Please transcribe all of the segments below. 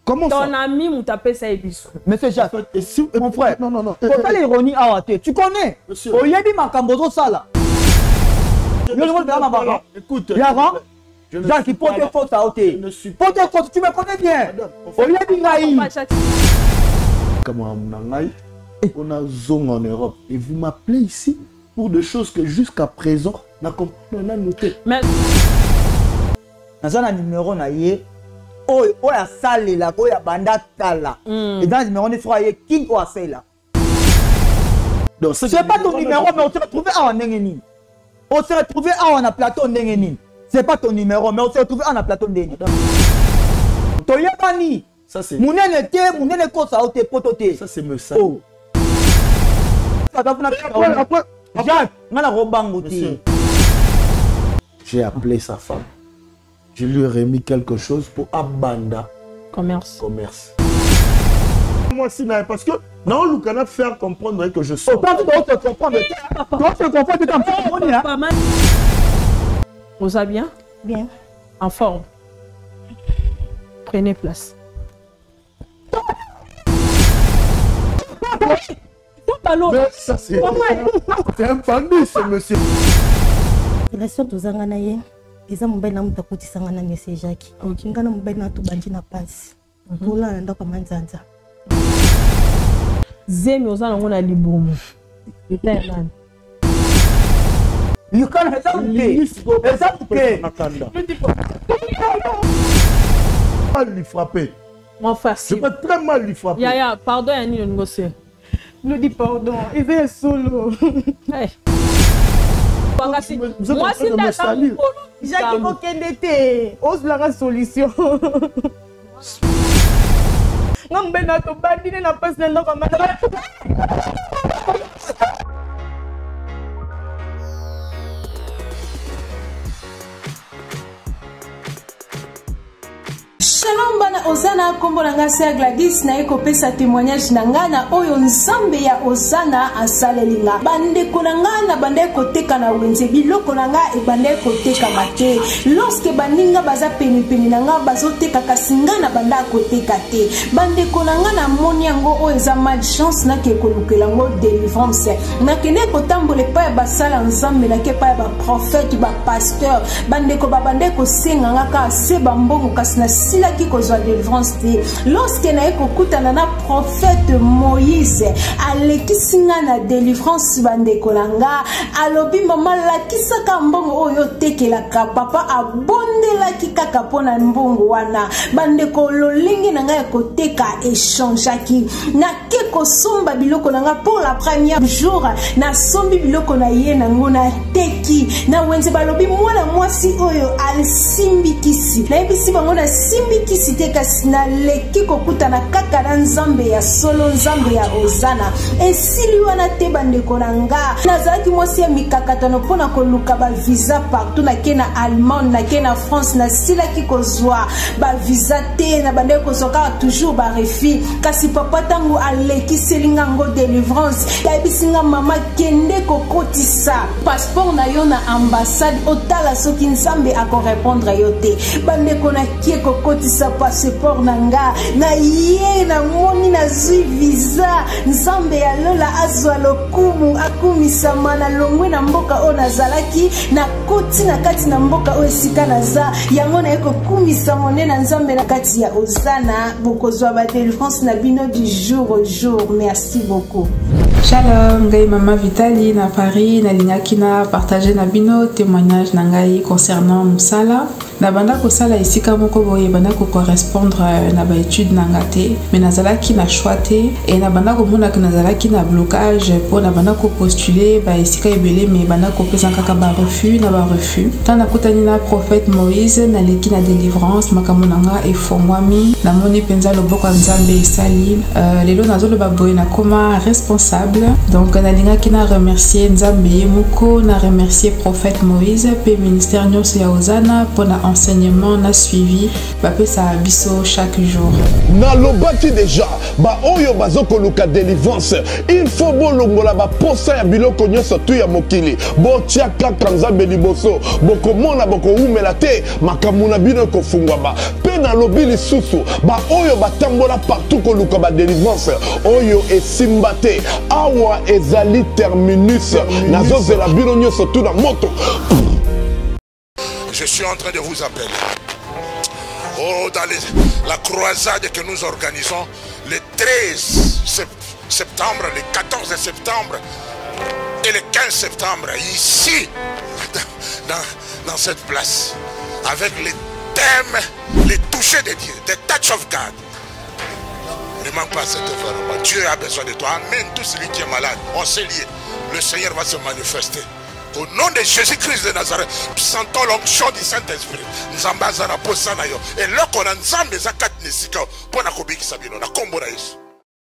Comment ça? Ton ami m'a tapé ça et bis. Monsieur Jacques, mon frère, non. Faut pas l'ironie à rater. Tu connais? Oyebi Makambozo Sala. Écoute, Jacques, il porte faute à ôter. Porte faute, tu me connais bien. Oyebi Naï. Comment on a zone en Europe et vous m'appelez ici pour des choses que jusqu'à présent on a noté. Mais dans un numéro naïe, oh la salle là, oh la banda tala. Et dans le numéro on est sur qui doit faire là. Donc c'est pas ton numéro, mais on s'est retrouvé à Ndengeni. On s'est retrouvé à un plateau Ndengeni. C'est pas ton numéro, mais on s'est retrouvé à un plateau Ndengeni. Toyebani. Ça c'est. Mounene te, mounene ko sa ote potote. Ça c'est me ça. Oh. Après, Jacques, ngana robango ti. J'ai appelé sa femme. Je lui ai remis quelque chose pour Abanda. commerce. Moi aussi, parce que non, Lucana faire comprendre que je sors. Autant tu dois te comprendre. Tu dois te comprendre. Pas mal. Vous allez bien? Bien. En forme. Prenez place. Mais ça c'est un bandit ce monsieur. La sœur de Zanganaye, ils ont bien un petit sangana monsieur Jacques. Ils ont bien un tout bandit na passe. Pour là, on doit pas manzanza. Zemi ozana ngona libumu. Itairani. You can Mal lui frapper. Mon frère, Je peux très mal lui frapper. Yaya, pardon, Yanni, le négocier. Nous dis pardon, il est solo. Hey. Vous êtes en train de me salir. Jacques Kokendete, ose la solution. Non, mais n'a pas dit n'a pas de nom comme Shalom bana Ozana kombo na ngasi ya Gladys na eko pesa témoignage na ngana oyo nzambe ya Ozana asalelinga bande konanga bande koteka na wenze biloko nanga e bande koteka mate lorsque baninga baza peni nanga bazoteka kasinga na banda koteka te bande konanga na moni yango oyo eza malchance na ke kolukela ngo délivrance na kene kotambola pa basala nzambe na ke pa ba prophète ba pasteur bande ko babande ko senga ngaka se bambongo kasi na sila ki kozwa délivrance te lorsque na ekokutana na prophète Moïse alekisinga na délivrance bande kolanga alobi mama lakisaka mbongo oyo tekelaka papa abondelaki kaka pona mbongo wana bande kololingi na ngai koteka échangeaki na ke kosomba biloko nanga pour la première jour na sombi biloko na ye nango na teki na wenze balobi mwana mwasi oyo alisimbikisi na ebisi bango na simbikisi te kasi na leki kokutana kaka na nzambe ya solo nzambe ya Ozana esili wana te bandeko na nga nazalaki mwasi ya mikakatano mpona koluka bavisa partout nake na Allemagne nake na France nasilaki kozwa bavisa te na bande kozwa kaka toujours barefi kasi papa ntango alekiselinga ngo délivrance yayebisinga mama kende kokotisa passeport na yo na ambassade otala soki nzambe akorépondre yo te bandeko nakie kokotisa passeport na nga na ye na moni nazwi visa nzambe ya lola azwa lokumu akumisama na longwe na mboka oyo nazalaki na koti na kati na mboka oyo esika naza yango na ekokumisa mone na nzambe na kati ya Ozana bokozwa ba délivrance na bino du jour au jour. Merci beaucoup. Shalom, ngai Mama Vitali na Paris na lignaki na partager na bino témoignage na ngai concernant musala na banda ko sala isika moko boye banda ko correspondre na ba étude na ngate mais nazalaki na choix te et na banda ko mona que nazalaki na blocage pour na banda ko postuler ba isika ebele mais banda ko pesa kaka ba refus na ba refus tant na kotani na prophète Moïse na leki na délivrance makamonanga efongwami na moni penza loboko nzambe esali lelo nazolo ba boye na koma responsable donc nalingaki na remercier nzambe moko na remercier prophète Moïse pe ministère nyonso ya Ozana pona enseignement na suivi bape sa biso chaque jour. Na lobaki déjà ba oyo bazoko luka délivrance il faut bolongola ba posa ya biloko nyonso tu ya mokili botia kaka nzambe liboso bokomona bokoumela te makambo na bino kofungwa ba pe na lobi lisusu ba oyo batambola partout koluka ba délivrance oyo esimba te awa ezali terminus nazozela bino nyonso tu na moto. Je suis en train de vous appeler. Oh, dans la croisade que nous organisons le 13 septembre, le 14 septembre et le 15 septembre, ici, dans cette place, avec les thèmes, les touchés de Dieu, the touch of God. Ne manque pas cette œuvre. Dieu a besoin de toi. Amen. Tout celui qui est malade, on s'est lié. Le Seigneur va se manifester. Au nom de Jésus-Christ de Nazareth, sentons l'onction du Saint-Esprit. Nzamba zana posana yo. Et là qu'on a nzambe zakat nesika pona kobiki sabino na kombo na Yesu.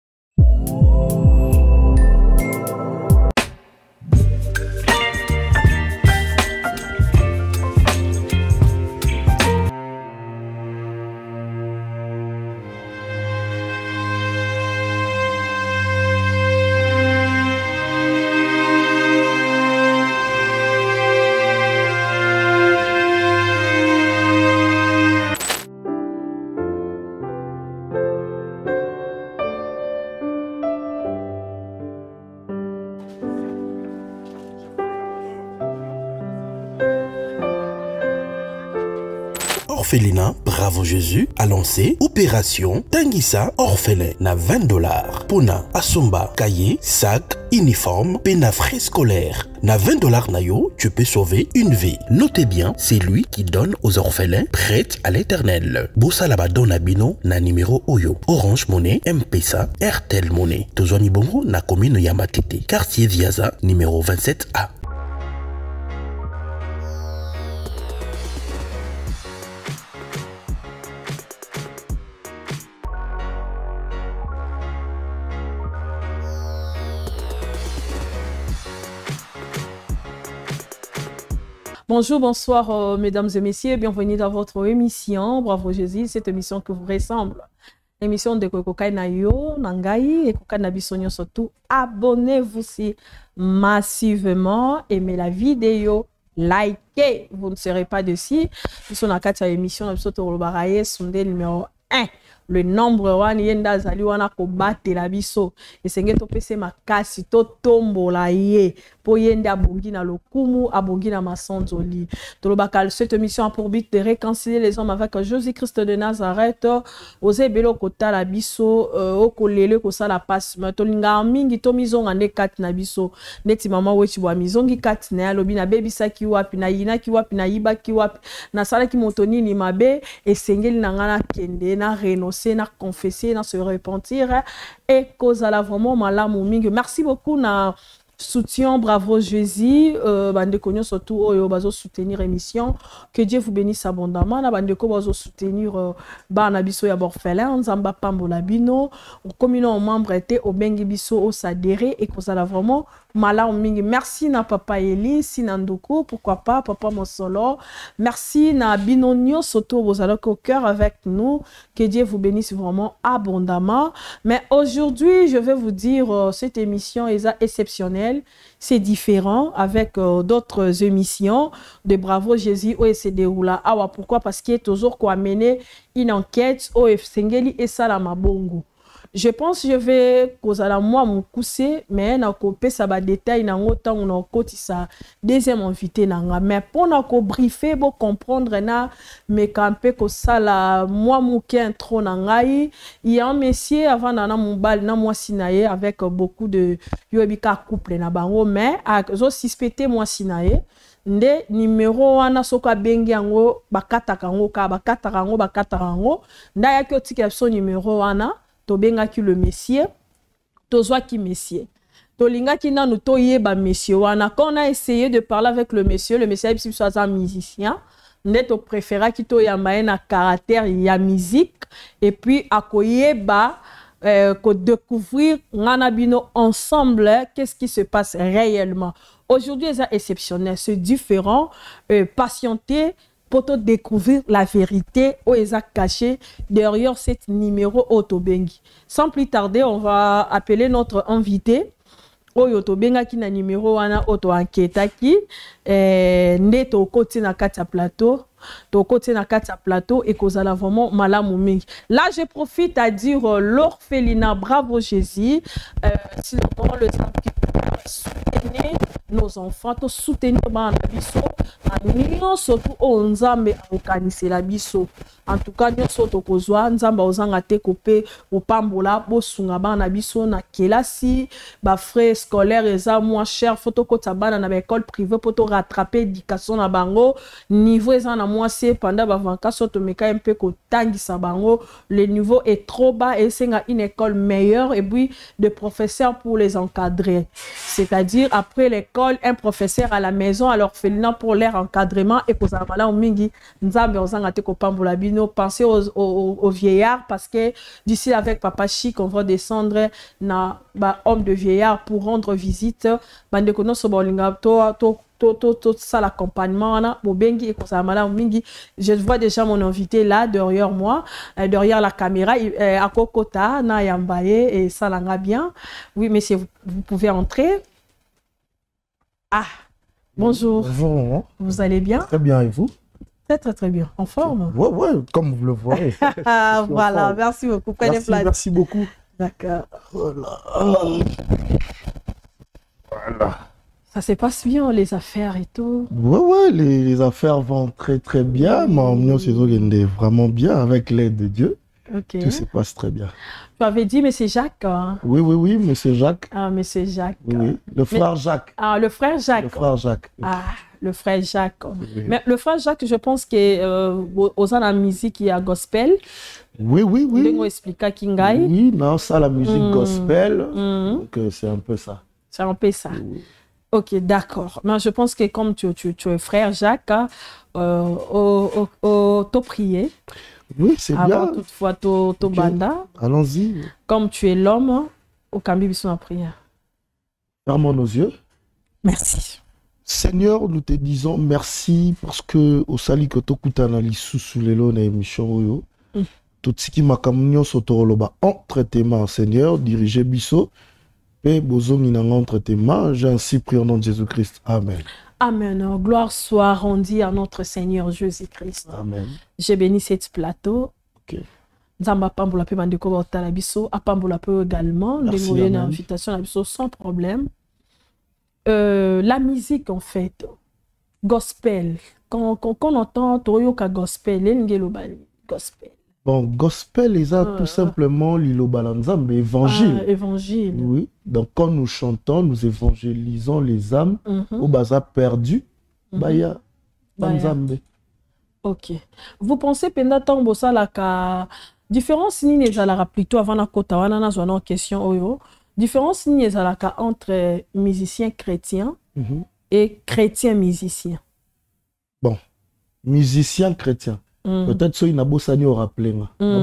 Orphelinat Bravo Jésus a lancé Opération Tangisa Orphelin na $20. Pona Asomba, cahier, sac, uniforme, pena frais scolaire. Na $20 nayo, tu peux sauver une vie. Notez bien, c'est lui qui donne aux orphelins prêts à l'éternel. Bossa Labadon Abino na numéro Oyo. Orange Monnaie, M-Pesa, RTL Monnaie. Tozwani Bongo na commune Yamatete. Quartier Viaza, numéro 27A. Bonjour, bonsoir mesdames et messieurs, bienvenue dans votre émission Bravo Jésus, cette émission qui vous ressemble. Émission de Kokokai na yo, Nangai, et Kokokai na bisonyo surtout. Abonnez-vous si massivement, aimez la vidéo, likez, vous ne serez pas dessus. Nous sommes dans la émission, nous sommes au Baraye, sondé numéro 1. Le nombre wani yenda zali wana ko bate la biso esenge to pese makasi to tombo la ye po yenda abongi na lokumu abongi na masonzoli to lobakal. Cette émission a pour but de réconcilier les hommes avec Jésus-Christ de Nazareth oze belo kota la biso okolele ko sala passe to linga mingi to mizonga ne kat na biso neti mama wechi bwa mizongi kat na lobi na bebisa ki wapi na yina ki wapi na yiba ki wapi na sala ki motoni ni mabe esengeli na ngana kende na renoncer na confesser, na se repentir et cause à la vraiment malamu mingi. Merci beaucoup na soutien Bravo Jésus bandeko nyo surtout oyo bazo soutenir émission. Que Dieu vous bénisse abondamment. Na bandeko bazo soutenir bana biso ya orphelin nzamba pambola bino communion membre était au bengi biso au sadéré et cause à la vraiment malamu mingi. Merci na papa Eli Sinandoko, pourquoi pas papa Mosolo. Merci na binonio surtout vos allocs au cœur avec nous. Que Dieu vous bénisse vraiment abondamment. Mais aujourd'hui, je vais vous dire cette émission est exceptionnelle. C'est différent avec d'autres émissions de Bravo Jésus où se déroule. Ah, pourquoi? Parce qu'il est toujours quoi mener une enquête au Sengeli et Salamabongo. Je pense que je vais causer la moi mon cousser mais na copé ça va détail na autant on a côté ça deuxième invité na mais pour na ko briefer pour comprendre na mais camper que ça la moi mon qui intro na ngai il y a un monsieur avant na mon bal na moi sinaye avec beaucoup de yobika couple na bango mais a zo suspecté moi sinaye nde numéro wana soka bengi yango bakataka ngo ka bakataka ngo bakataka ngo nda ya ki otika so numéro wana tobengaki le messier tozwaki messier tolingaki nanu toyeba messier wana. Quand on a essayé de parler avec le messier a dit soit un musicien nde to préféraki to yamba na caractère ya musique et puis akoyeba ko découvrir ngana bino ensemble qu'est-ce qui se passe réellement. Aujourd'hui c'est exceptionnel, c'est différent, patienter pour te découvrir la vérité où ils ont caché derrière cet numéro Otobengi. Sans plus tarder, on va appeler notre invité. Oyo tobenga ki na numéro wana auto enquête ki nde to koti na kati ya plateau et kozala vraiment malamu mingi. Là je profite à dire l'orphelinat Bravo Jésus si le bon le soutenir nos enfants to soutenir ba na biso en surtout onzambe okanisi la biso. En tout cas nous soto kozwa nzamba ozanga te kopé opambola bosunga ba na biso na kelasi ba frais scolaire eza moins cher photo kota bana na école privée pour to rattraper éducation na bango niveau eza na moins c'est pendant ba vacances to meka un peu ko tangisa bango le niveau est trop bas et c'est une école meilleure et puis de professeurs pour les encadrer, c'est-à-dire après l'école un professeur à la maison à l'orphelinat pour leur encadrement et pour amala o mingi nzambe ozanga te ko pambola bino. Pensez aux vieillards parce que d'ici avec Papa Chic on va descendre na ba homme de vieillard pour rendre visite bande kono so bolinga to ça l'accompagnement na bobengi et ça mala mingi. Je vois déjà mon invité là derrière moi derrière la caméra à kokota na yambaye et ça langa bien. Oui monsieur vous pouvez entrer. Ah bonjour. Bonjour. Vous allez bien? Très bien et vous? Très bien. En forme? Ouais, comme vous le voyez. Voilà, merci beaucoup. Prenez place. Merci beaucoup. D'accord. Voilà. Ça se passe bien, les affaires et tout? Ouais, les affaires vont très bien. Mais c'est vraiment bien avec l'aide de Dieu. Ok. Tout se passe très bien. Tu avais dit M. Jacques? Hein? Oui, M. Jacques. Ah, M. Jacques. Oui, le frère Jacques. Ah, le frère Jacques. Le frère Jacques. Ah, le frère Jacques. Oui. Mais le frère Jacques, je pense que aux la musique, il y a gospel. Oui. On explique Kingai. Oui, non, ça, la musique gospel. Donc, c'est un peu ça. C'est un peu ça. Oui. Ok, d'accord. Mais je pense que comme tu es frère Jacques, t'as prié. Oui, c'est bien. Avant toutefois, t'as banda. Allons-y. Comme tu es l'homme, au Cambi, sont en prière. Fermons nos yeux. Merci. Seigneur, nous te disons merci parce que au sali que tu as sous les lots émission tout ce qui m'a camion sotoroba entre tes mains, Seigneur, dirigez biso et bozongi na entre tes mains, j'ai ainsi prié au nom de Jésus-Christ. Amen. Amen. Gloire soit rendue à notre Seigneur Jésus-Christ. Amen. J'ai béni cette plateau. Ok. Nzamba pambola pe bandeko ba la biso, apambola pe également, les invitation la biso sans problème. La musique en fait, gospel. Quand on entend Toyoka gospel, gospel. Bon, gospel, ils ont tout simplement l'Ilobalanzam, évangile. Évangile. Oui. Donc, quand nous chantons, nous évangélisons les âmes au bazar perdu. Baya. Banzambe. Ok. Vous pensez pendant tant bossa la ka différence ni les alara plutôt avant la kota wana na zona en question oyo. Différence ni les alaka entre musiciens chrétiens et chrétiens musiciens. Bon, musiciens chrétiens. Peut-être que na bossani au rappelé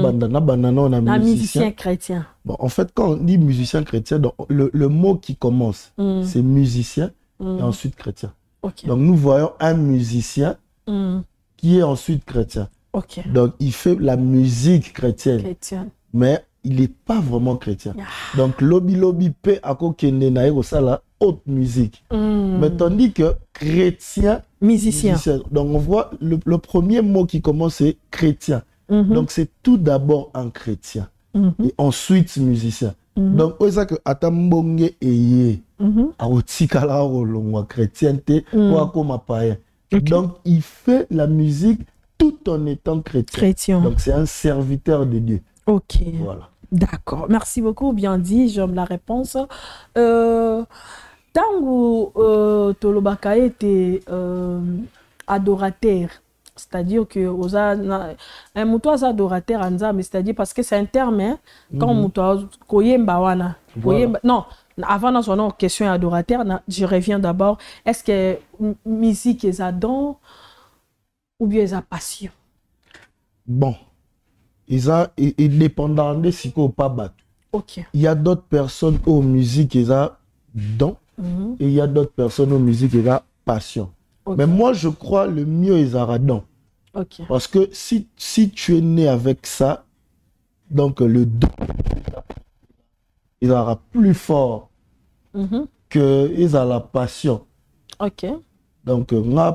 na musicien chrétien. Bon, en fait, quand on dit musicien chrétien, donc, le mot qui commence, c'est musicien et ensuite chrétien. Okay. Donc nous voyons un musicien qui est ensuite chrétien. Okay. Donc il fait la musique chrétienne. Mais il n'est pas vraiment chrétien. Donc lobby pe ako kende na eko sala haute musique. Mais tandis que chrétien, musicien. Donc on voit le premier mot qui commence c'est chrétien. Donc c'est tout d'abord un chrétien et ensuite musicien. Donc c'est ça que atambonge eye aotikala olongwa chrétienté ou akoma païen. Donc il fait la musique tout en étant chrétien. Donc c'est un serviteur de Dieu. Ok. Voilà. D'accord. Merci beaucoup. Bien dit. J'aime la réponse. Tango Tolobaka était adorateur. C'est-à-dire que un moutois adorateur mais c'est-à-dire parce que c'est un terme hein, quand moutois koyemba wana non avant dans une question adorateur je reviens d'abord est-ce que musique est un don ou bien est passion? Bon, ils ont dépendant de ce qu'on pas battu. Ok. Il y a d'autres personnes aux musiques ils ont don et il y a d'autres personnes aux musiques ils ont passion. Okay. Mais moi je crois le mieux ils ont don. Okay. Parce que si tu es né avec ça, donc le don, il sera plus fort que la passion. Ok. Donc,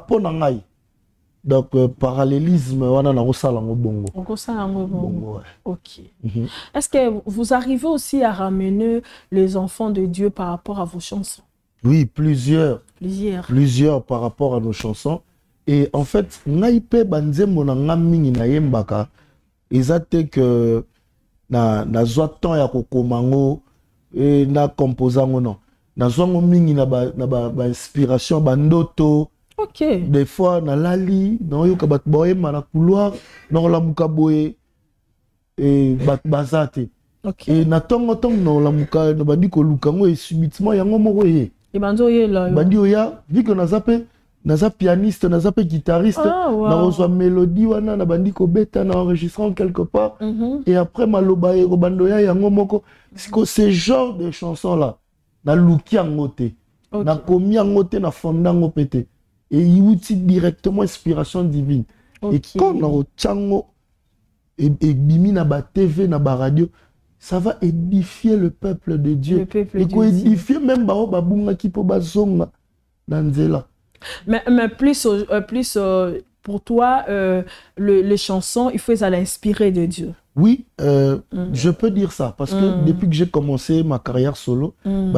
parallélisme, on a bongo. Ok. Est-ce que vous arrivez aussi à ramener les enfants de Dieu par rapport à vos chansons? Oui, plusieurs par rapport à nos chansons. Et en fait, naïpe banzembo na ngamingi na yembaka, ezate que na zoatan ya kokomango et na composango non. Na zongo mingi na ba inspiration bandoto. Ok. Des fois na lali, na yoka bat boye na couloir, na la muka boye et bat bazate. Ok. Et na tongo na la muka na bandi ko lukango et subitement yango moko ye. Et banzo ye là. Bandi oya, vu que na zape naza pianiste, naza guitariste, na reçoit mélodie wana na bandi ko beta na enregistrant quelque part et après maloba e robandoya yango moko. Ce genre de chansons là na luki angote. Na komi angote na fondango pété et yuti directement inspiration divine. Et quand na ochango et bimi na ba TV na ba radio, ça va édifier le peuple de Dieu. Et ko édifier même ba babunga ki po bazonga na nzela. Mais plus pour toi, les chansons, il faut les inspirer de Dieu. Oui, je peux dire ça. Parce que depuis que j'ai commencé ma carrière solo, on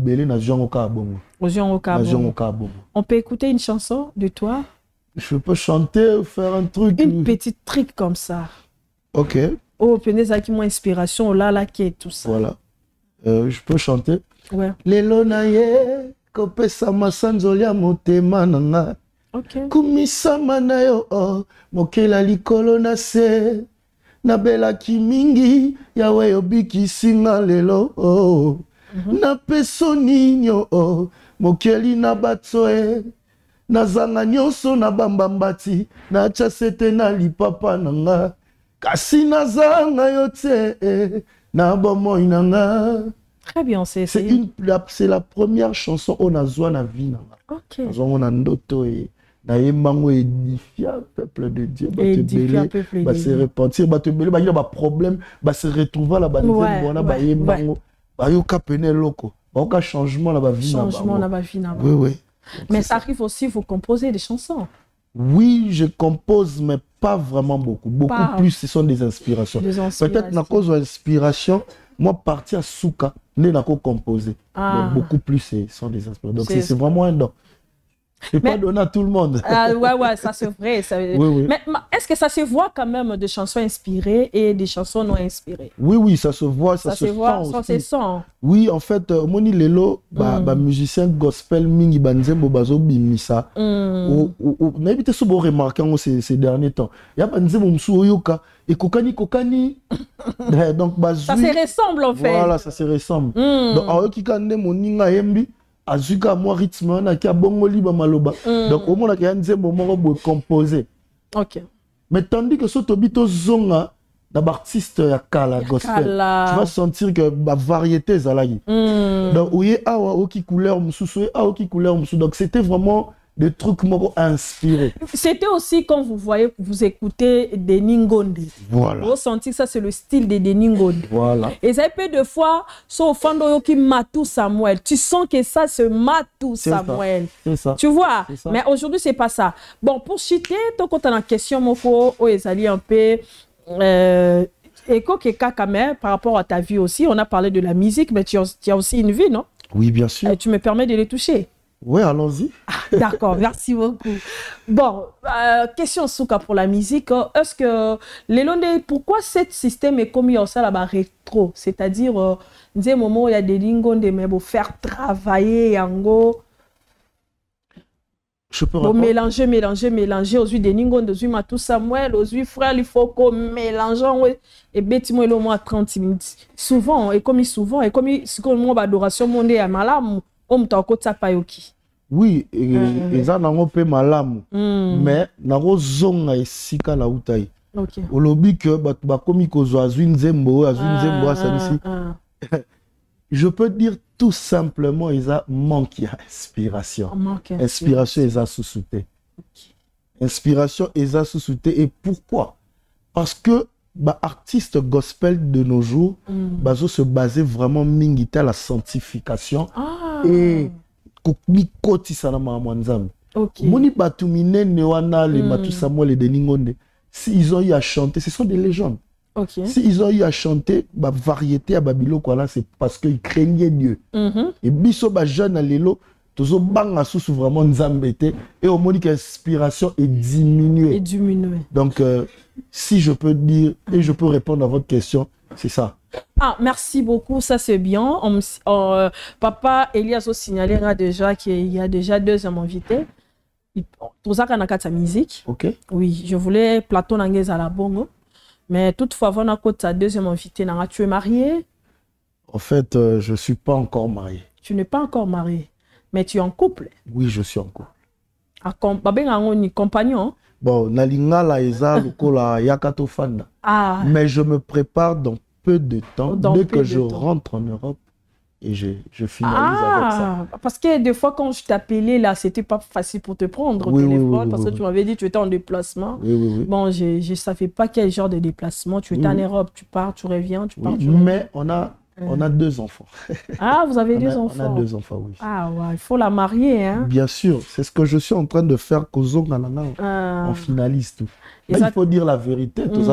peut écouter une chanson de toi? Je peux chanter ou faire un truc. Une petite trick comme ça. Ok. Oh, peut-être qui m'a inspiration, là, qui est tout ça. Voilà. Je peux chanter. Ouais. Lelo na ye. Kopesa masanzolia motema nanga. Kumisama na yo mokela likolo na se nabela kimingi yawe yobiki singa lelo na peso ninyo mokeli na batsoe nazanga nyonso na bambambati na chasete na lipapa nanga kasi nazanga yo te na bomoi nanga. Très bien, c'est la première chanson on a zoa na vie nanga. Ok. On a ndoto et na yemango édifier peuple de Dieu, ba se repentir, ba te belé, ba y a problème, ba se retrouver là ba nzembo ba yemango, ba yo kapene loko, ba ka changement là ba vie nanga. Changement là ba vie nanga. Oui oui. Mais ça arrive aussi vous composez des chansons. Oui, je compose mais pas vraiment beaucoup. Beaucoup plus ce sont des inspirations. Peut-être na cause d'inspiration, moi partir à Souka, ne n'a qu'à composer. Mais beaucoup plus ce sont des inspirations. Donc c'est vraiment un don. Je ne peux pas donner à tout le monde. Ouais, ça c'est vrai. Oui. Mais est-ce que ça se voit quand même des chansons inspirées et des chansons non inspirées? Oui, ça se voit, ça se sent. Oui, en fait, moni lelo, musicien gospel mingi banzembo bazo bimisa. On a évité ce beau remarquant ces derniers temps. Il y a banzembo msu oyoka et kokani. Donc ça se ressemble en fait. Voilà, ça se ressemble. Donc aoki kande moninga yembi. Azuka moi rythme na kia bongo liba maloba. Donc au moins la nzembo moko bo composer. OK. Mais tandis que so tobito zonga da artiste ya kala gospel, tu vas sentir que ba variété zalagi. Donc ouye awa oki couleur mususu awa couleur mususu. Donc c'était vraiment des trucs moko inspirés. C'était aussi quand vous écoutez des Ningonde. Voilà. Vous sentez que ça c'est le style des Ningonde. Voilà. Et ça peut de fois so fando qui Matou Samuel. Tu sens que ça c'est Matou Samuel. C'est ça. Tu vois. Mais aujourd'hui c'est pas ça. Bon pour citer toi quand on a question moko o ezali un peu et quand même par rapport à ta vie aussi, on a parlé de la musique mais tu as aussi une vie, non? Oui, bien sûr. Et tu me permets de les toucher? Oui, allons-y. D'accord, merci beaucoup. Bon, question Souka pour la musique. Est-ce que les Londais, pourquoi ce système est commis au sein là rétro? C'est-à-dire, des moments où il y a des Lingonde, mais pour faire travailler Yango. Je peux répondre. Mélanger aux yeux des Ningonde, aux yeux Matou Samuel, aux yeux frère, il faut qu'on mélange. Et bêtiment, il y a au moins 30 minutes. Souvent, et comme ce qu'on m'a adoration mondiale à Malam. Oui, et ça n'a pas malamu, mais n'a pas zonga esika la utai. Au lobby que bakomi kozo azwin zembo ici. Je peux dire tout simplement ils a manqué inspiration. Inspiration ils a sous-souté. Inspiration eza sous-souté. Et pourquoi? Parce que bah, artistes gospel de nos jours, bazo se baser vraiment mingita la sanctification et kokoti sana mwanzam. Moni batumine newana le Matu Samuel et Deningonde. Si ils ont eu à chanter, ce sont des légendes. Si ils ont eu à chanter bah, variété à Babylone, c'est parce qu'ils craignaient Dieu. Et biso ba jeune à l'élo, tozo banga sous vraiment nzambete et au moment que l'inspiration est diminuée. Donc si je peux dire et je peux répondre à votre question, c'est ça. Ah, merci beaucoup, ça c'est bien. Papa Elias a signalé déjà qu'il y a déjà 2 invités. Tout ça qu'on a sa musique. Oui, je voulais Platon Nanguez à la bongo. Mais toutefois, on a sa 2e invité. Tu es marié? En fait, je ne suis pas encore marié. Tu n'es pas encore marié, mais tu es en couple? Oui, je suis en couple. Compagnon? Bon, Nalinga la eza lokola yakato fanda. Mais je me prépare dans peu de temps, dès que je rentre en Europe. Et je finalise avec ça. Parce que des fois, quand je t'appelais, là, c'était pas facile pour te prendre au téléphone, parce que tu m'avais dit que tu étais en déplacement. Bon, je ne savais pas quel genre de déplacement. Tu étais en Europe, tu pars, tu reviens, tu pars, tu reviens. Mais on a 2 enfants. Ah, vous avez 2 enfants? On a 2 enfants, oui. Ah, ouais, il faut la marier, hein? Bien sûr, c'est ce que je suis en train de faire. On finalise tout. Mais il faut dire la vérité. Tout ça,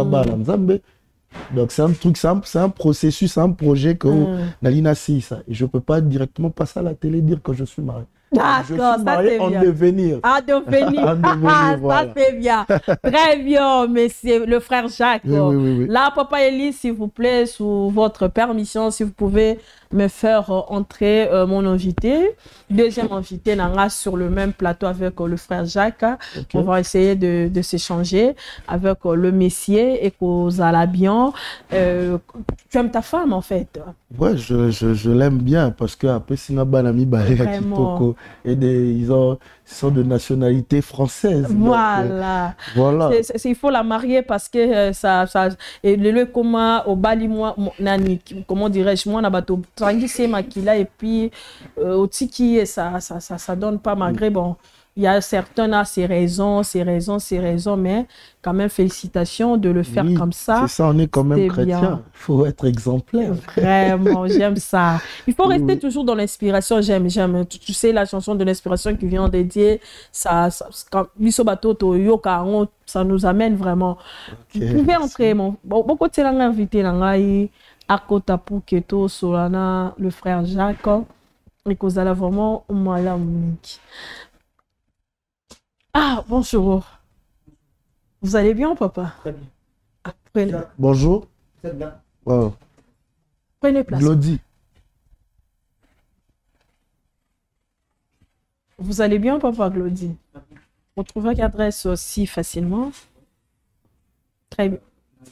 donc c'est un truc, c'est un processus, c'est un projet que Nalina si ça. Et je ne peux pas directement passer à la télé dire que je suis marié. Je suis marié en devenir. En devenir. Ça c'est bien. Très bien, monsieur le frère Jacques. Là, Papa Elie, s'il vous plaît, sous votre permission, si vous pouvez me faire entrer mon invité. 2e invité, Nanga, sur le même plateau avec le frère Jacques. On va essayer de s'échanger avec le messier et Kozalabian. Tu aimes ta femme, en fait? Ouais, je l'aime bien parce que après, Sinabanami Balea Kitoko. Et ils sont de nationalité française. Voilà. Voilà. Il faut la marier parce que ça et le comment au Bali moi comment dirais-je moi na bato trangi makila et puis au tiki ça donne pas malgré bon. Il y a certains à ces raisons, mais quand même félicitations de le faire comme ça. C'est ça, on est quand même chrétien. Il faut être exemplaire. Vraiment, j'aime ça. Il faut rester toujours dans l'inspiration. J'aime. Tu sais, la chanson de l'inspiration qui vient dédier, ça nous amène vraiment. Vous pouvez entrer, beaucoup de gens invités à Kota Pouketo, Solana, le frère Jacques, et qu'on a vraiment moi Monique. Ah, bonjour. Vous allez bien, papa? Très bien. Prenez. Bonjour. Très bien. Wow. Prenez place. Glody. Vous allez bien, papa Glody? On trouve votre adresse aussi facilement. Très bien.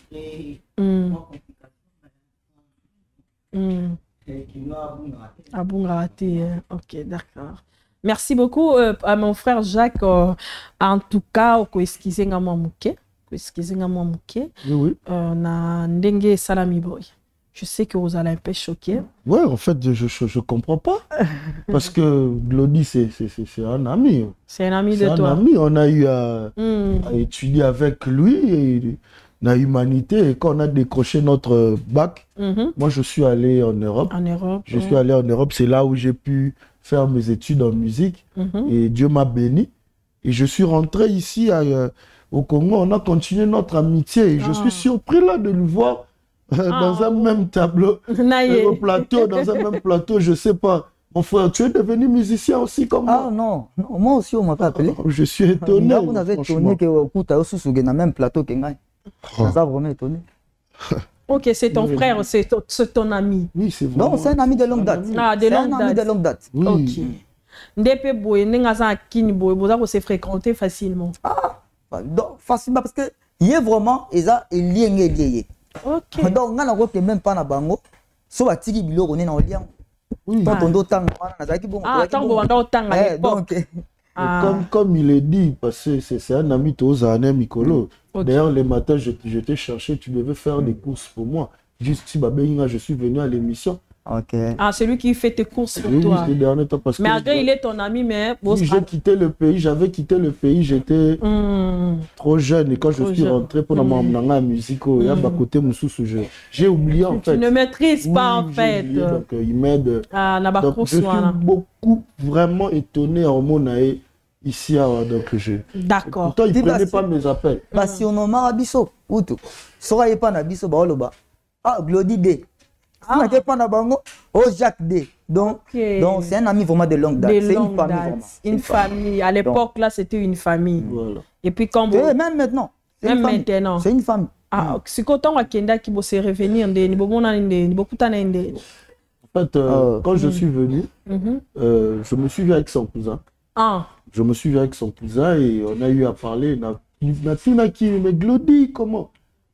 Ah bon, raté. Ok, d'accord. Merci beaucoup à mon frère Jacques. En tout cas, excusez-moi mouké. Oui. Na ndenge salami boy. Je sais que vous allez un peu choqué. Ouais, en fait, je comprends pas. Parce que Glody, c'est un ami. C'est un ami de toi. C'est un ami. On a eu à étudier avec lui la humanité. Et quand on a décroché notre bac, moi, je suis allé en Europe. Je suis allé en Europe. C'est là où j'ai pu faire mes études en musique. Et Dieu m'a béni. Et je suis rentré ici au Congo. On a continué notre amitié. Et je suis surpris là de le voir dans un même tableau. Au plateau, dans un même plateau, je sais pas. Mon frère, tu es devenu musicien aussi comme moi? Ah non, moi aussi on m'a pas appelé. Je suis étonné. Vous avez étonné que Kouta aussi sur le même plateau que Ngaï. Ça a vraiment étonné. Ok, c'est ton frère, c'est ton ami. Oui, c'est vrai. Non, c'est un ami de longue date. Ah, de longue date. Oui. Ok. Ndepe boy, nengaza kini boy, vous avez se fréquenter facilement. Ah, donc facilement parce que il est vraiment eza lié. Ok. Donc on a que même pas na bango. So ba tiki bilo on est dans lien. Oui. Quand on doit tang na zaki bon. Ah, tango wanda tanga à l'époque. Comme il est dit, parce que c'est un ami Tozane Mikolo. D'ailleurs, les matins, je t'ai cherché, tu devais faire des courses pour moi. Juste si je suis venu à l'émission, Ok. Ah, celui qui fait tes courses pour oui, toi. Oui, dernier temps parce malgré il est ton ami, mais... Oui, j'ai quitté le pays, j'avais quitté le pays, j'étais trop jeune. Et quand je suis rentré pour la musique, il y a côté j'ai oublié en fait. Tu ne maîtrises pas en fait. Oublié, donc il m'aide. Donc je suis beaucoup vraiment étonné en mon aïe. Ici, donc je... D'accord. Pourtant, il ne prenait pas mes appels. Si on a Marabiso, ou tout. Soyez pas Nabiso, Baoloba. Ah, Glody D. Si on n'était pas Nabango, oh Jacques D. Donc c'est un ami vraiment de longue date. C'est une famille vraiment. Une famille. À l'époque, là, c'était une famille. Voilà. Et puis quand vous... Même maintenant. Même maintenant. C'est une famille. Ah, c'est quand on a Kenda qui se revenir, en fait, quand je suis venu, je me suis vu avec son cousin. Je me suis vu avec son cousin et on a eu à parler. Mais Glody, comment?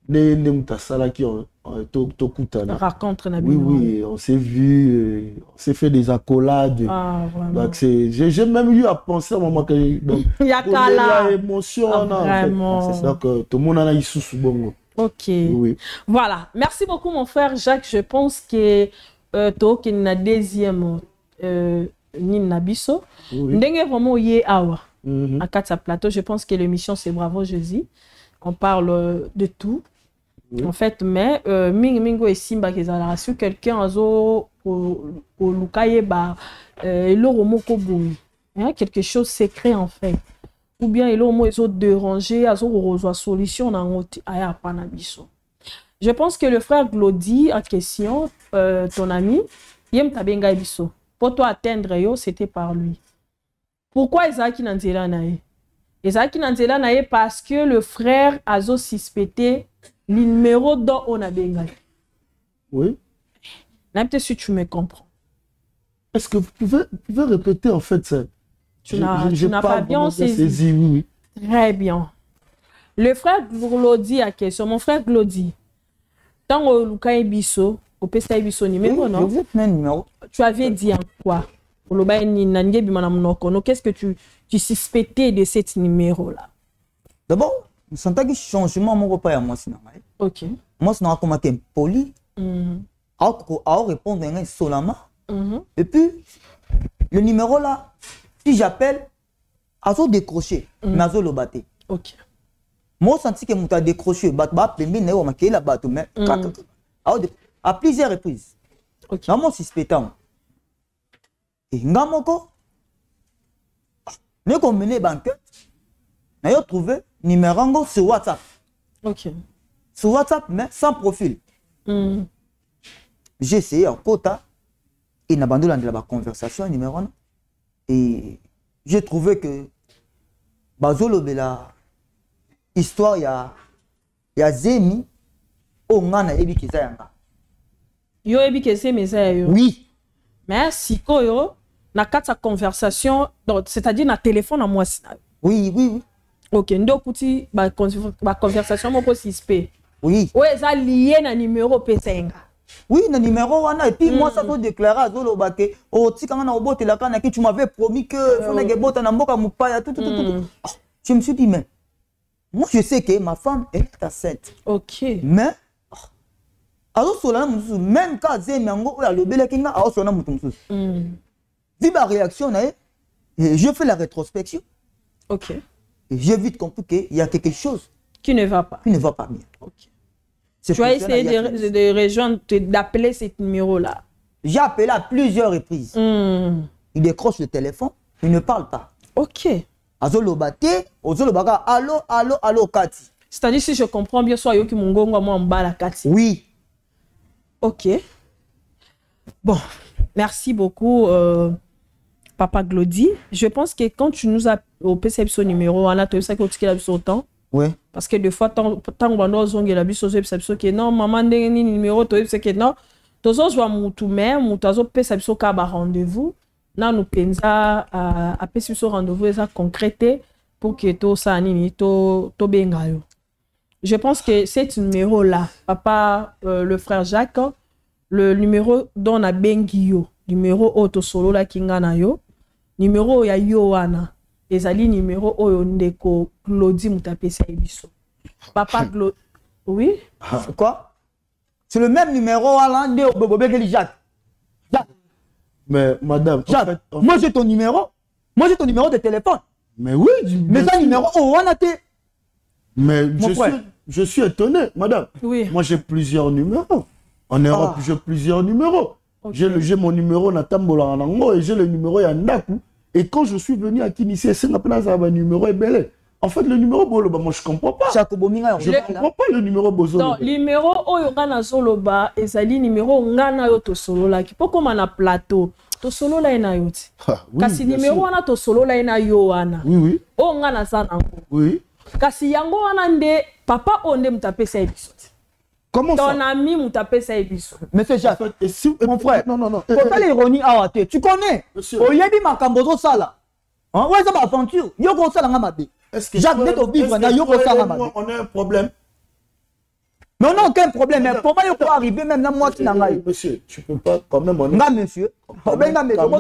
Raconte oui, oui, on s'est vu, on s'est fait des accolades. Donc j'ai même eu à penser à un moment que il y a l'émotion. Donc tout le monde a eu sous bongo. Ok. Oui. Voilà. Merci beaucoup mon frère Jacques. Je pense que toi qui est la deuxième Nina Bisso, ndenge vraiment yé awa à Katsa Plateau. Je pense que l'émission c'est Bravo Jésus. On parle de tout. En fait, mais mingo et simba qui a reçu quelqu'un au lukaye ba l'oromoko boui, quelque chose secret en fait, ou bien il ont ils ont dérangé à reçoit solution dans aya panabiso. Je pense que le frère Glody en question, ton ami, yem tabenga biso. Pour toi atteindre yo, c'était par lui. Pourquoi Isaac Nanzela nae? Isaac Nanzela nae parce que le frère a suspecté le numéro dont on a bengal. Oui. Peut-être si tu me comprends. Est-ce que vous pouvez répéter en fait ça? Tu n'as pas bien saisi. Oui. Très bien. Le frère Glody a question. Mon frère Glody, tant au Lukaï Bisso, au PSA Bisso numéro, non? Numéro. Tu avais dit en quoi? Qu'est-ce que tu suspectais de ce numéro-là? D'abord, je sentais que changement mon repas à moi. Ok. Moi, c'est comme un poli. À répondre seulement. Et puis, le numéro là, si j'appelle, à se décrocher, mais à se le battre. Ok. Moi, je sens que je suis décroché, à plusieurs reprises. Ok. Dans mon suspectant. Et ngamoko, ne comme mené banquette, n'a trouvé numéro sur WhatsApp. Ok. Sur WhatsApp, mais sans profil. J'ai essayé en quota et n'a abandonné la conversation numéro 1. Et j'ai trouvé que Bazolo Bela histoire ya Zemi au ngana ebi kizayanga. Yo ebi kese meza yo. Oui. Mais si koyo na kata conversation, c'est-à-dire na téléphone à moi. Oui. Ok, ndo kuti ba conversation moko suspect. Oui. Ouais, ça lié na numéro P5. Oui, na numéro wana et puis moi ça doit déclarer à Zolo Baké oh tikanga na obote la kana ki tu m'avais promis que fona ke bota na mboka mupaya tout. Je me suis dit mais moi je sais que ma femme est enceinte. OK. Mais alors cela même quand Zemango ya lobela kinga alors sona mutu mususu. Vu ma réaction là, je fais la rétrospection. OK. Et j'ai vite compris qu'il y a quelque chose qui ne va pas. Qui ne va pas bien. OK. Tu as essayé de rejoindre, d'appeler ce numéro-là? J'ai appelé à plusieurs reprises. Il décroche le téléphone, il ne parle pas. Ok. Allô, Kati. C'est-à-dire, si je comprends bien, soit Yoki Mungongo, moi, en bas la Kati. Oui. Ok. Bon, merci beaucoup, Papa Glody. Je pense que quand tu nous as au PCB numéro, on a tout ça qui a son temps. Oui. Parce que des fois, tant qu'on a la bise aux episodes que non, maman n'est ni numéro, tu sais que non. Tous os voient mon tout même, mon tazo pèse sur un rendez-vous. Là, nous pensons à pèse sur rendez-vous et ça concrété pour que tout ça nini to bengayo. Je pense que cet numéro-là, papa, le frère Jacques, le numéro dont on a bengio, numéro auto solo la kingana yo, numéro ya yoana. Ezali numéro oyo ndeko Glody mutapesa ebiso. Papa Glody. Oui? Quoi? C'est le même numéro à l'un de Bobé Jacques. Mais madame, Jacques, moi j'ai ton numéro. Moi j'ai ton numéro de téléphone. Mais oui, mais ça numéro, oh, on a été. Mais je suis étonné, madame. Oui. Moi j'ai plusieurs numéros. En Europe, j'ai plusieurs numéros. Okay. J'ai mon numéro Natambola Anango et j'ai le numéro Yandaku. Et quand je suis venu à Kinisi, c'est un numéro ébélé. En fait, le numéro Boloba, moi je comprends pas. Je comprends pas le numéro Bozoloba. Non, le numéro Oyogana Zoloba et Zali numéro Ngana Yoto Solola. Qui peut comme un plateau. To solo la ina yoti. Kasi numéro wana to solo la ina yo wana. Oui, oui. O ngana sana. Oui. Kasi yango wana nde papa onde mutapesa ebiso. Comment ça? Ton ami mutapesa ebiso. Monsieur Jacques, mon frère. Non. Faut pas l'ironie à te. Tu connais? Oyebi makambozo sala. Hein? Ouais, ça va aventure. Yoko sala ngamabe. Jacques, net au vivre na yoko sala ngamabe. On a un problème. Mais on n'a aucun problème. Mais comment il peut arriver même dans moi qui n'a pas? Monsieur, tu peux pas quand même. On est monsieur. On est